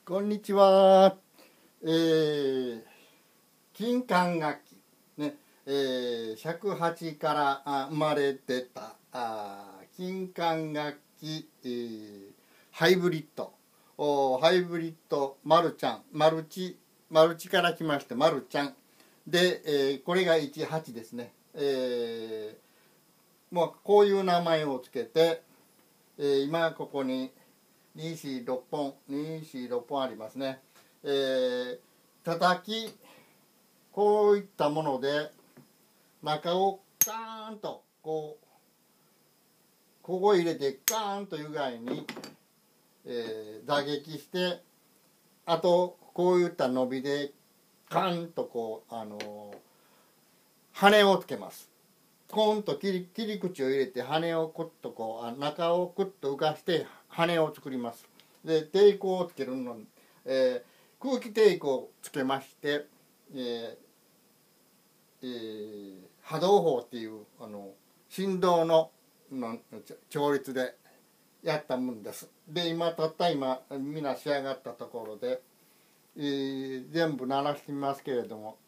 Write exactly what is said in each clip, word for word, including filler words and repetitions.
こんにちは。えー、金管楽器ね、えー、尺八からあ生まれてたあ金管楽器、えー、ハイブリッドおハイブリッドマルちゃんマルチマルチから来ましてマルちゃんで、えー、これがじゅうはちですね。えー、もうこういう名前をつけて、えー、今ここにに、よん、ろっぽんに、よん、ろっぽんありますね。えー、叩きこういったもので中をガーンとこうここ入れてガーンという具合に、えー、打撃して、あとこういった伸びでカンとこうあのー、羽をつけます。コーンと切り切り口を入れて羽をクッとこう中をクッと浮かして羽を作ります。で抵抗をつけるのに、えー、空気抵抗をつけまして、えーえー、波動砲っていうあの振動のの調律でやったもんです。で今たった今みんな仕上がったところで、えー、全部鳴らしてみますけれども。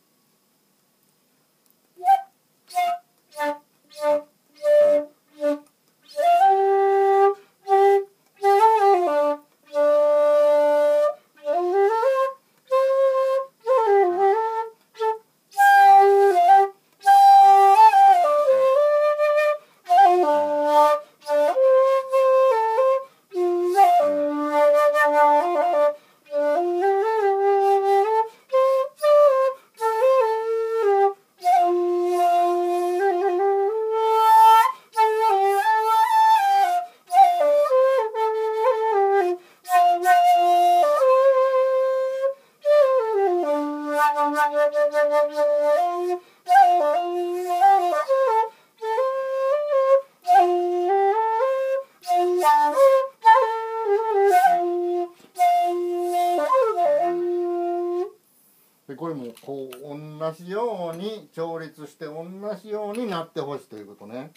でこれもこう同じように調律して同じようになってほしいということね。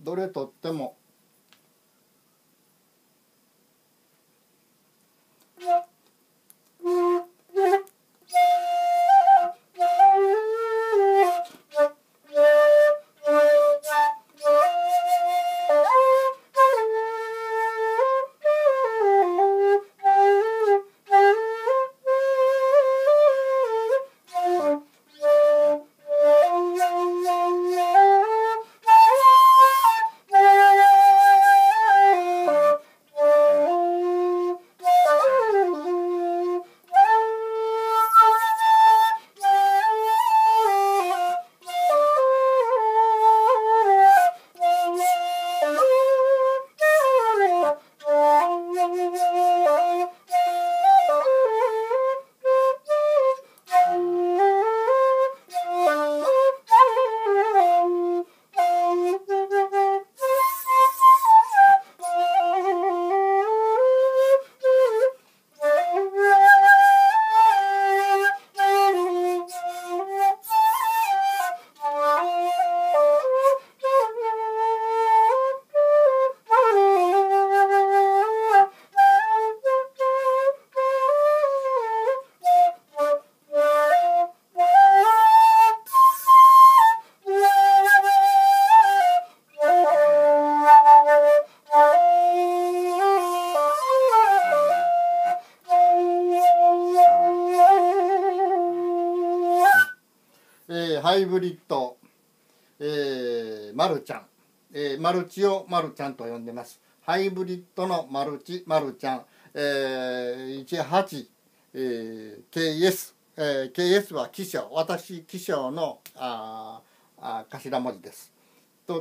どれとってもえー、ハイブリッド、えー、マルちゃん、えー、マルチをマルちゃんと呼んでます。ハイブリッドのマルチマルちゃん、えー、いちはち、えー、ケーエス、えー、ケーエス は気象、私気象のああ頭文字です。とって、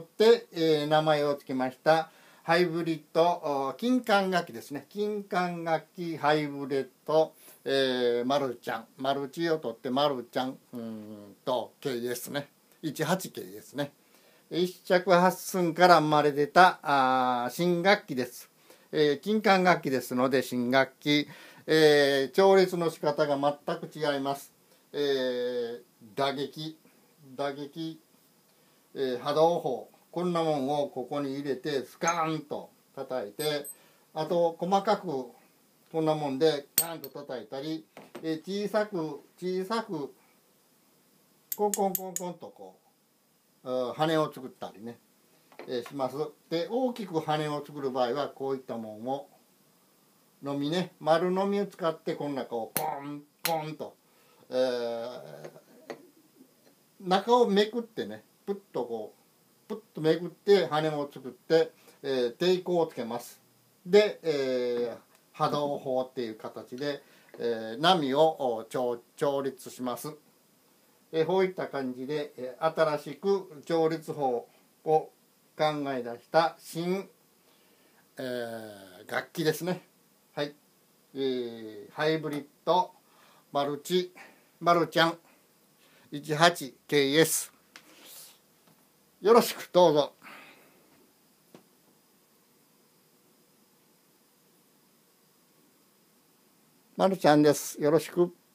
えー、名前を付けましたハイブリッド金管楽器ですね。金管楽器ハイブリッド、えー、マルちゃん、マルチを取ってマルちゃんうんと ケーエス ね、いちはちケーエス ね。一尺八寸から生まれ出たあ新楽器です。えー、金管楽器ですので新楽器、えー、調律の仕方が全く違います。えー、打撃打撃、えー、波動砲、こんなもんをここに入れてスカーンと叩いて、あと細かくこんなもんでガーンと叩いたり、えー、小さく小さくコンコンコンコンとこう羽を作ったりね、えー、します。で大きく羽を作る場合はこういったもんをのみね、丸のみを使ってこの中をコンコンと、えー、中をめくってね、プッとこうプッとめくって羽を作って、えー、抵抗をつけます。で、えー、波動砲っていう形で、えー、波を調律します。えー、こういった感じで、えー、新しく調律法を考え出した新、えー、楽器ですね。はい、えー、ハイブリッドマルチマルちゃん いちはちケーエス、 よろしくどうぞ。マルちゃんです。よろしく。